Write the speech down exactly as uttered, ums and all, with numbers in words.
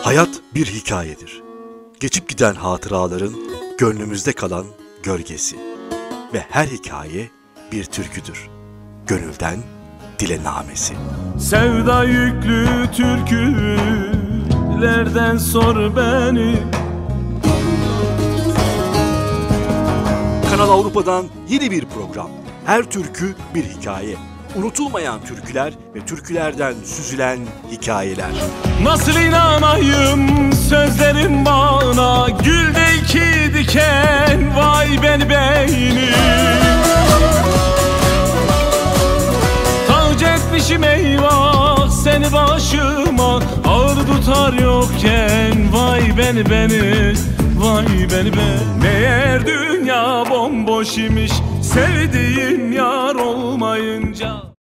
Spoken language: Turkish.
Hayat bir hikayedir. Geçip giden hatıraların gönlümüzde kalan gölgesi. Ve her hikaye bir türküdür. Gönülden dile namesi. Sevda yüklü türkülerden sor beni. Kanal Avrupa'dan yeni bir program. Her türkü bir hikaye. Unutulmayan türküler ve türkülerden süzülen hikayeler. Nasıl inanayım sözlerin bana, gülde iki diken vay beni beyni. Tac etmişim eyvah seni başıma, ağır tutar yokken vay beni beni, vay beni beni. Meğer dünya bomboş imiş, sevdiğin yar olmayınca.